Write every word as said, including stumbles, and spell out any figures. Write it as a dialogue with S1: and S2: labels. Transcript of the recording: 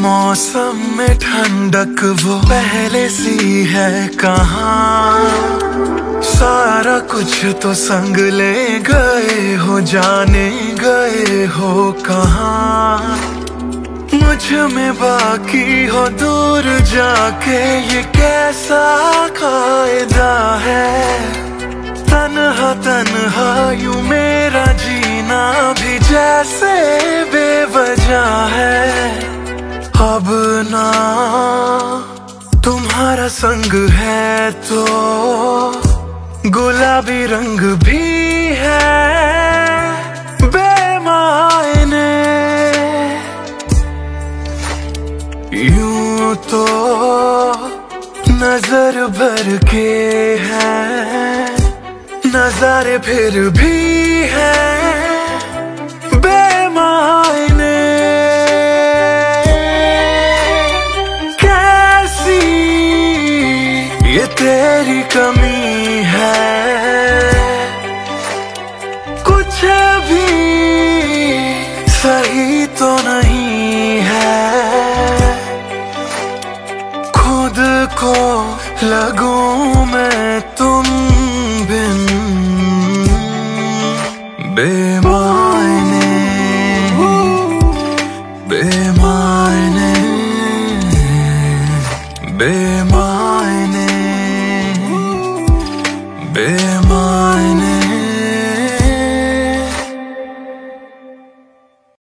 S1: मौसम में ठंडक वो पहले सी है कहाँ। सारा कुछ तो संग ले गए हो, जाने गए हो कहाँ। मुझ में बाकी हो दूर जाके, ये कैसा कायदा है। तन्हा तन्हा यूं मेरा जीना भी जैसे बेवजह है। अब ना तुम्हारा संग है तो गुलाबी रंग भी है बेमायने। यूं तो नजर भर के हैं नजारे, फिर भी है बेमायने। कैसी ये तेरी कमी है, कुछ भी सही तो नहीं है। खुद को लगूं मैं तुम बिन बेमायने, बेमायने बे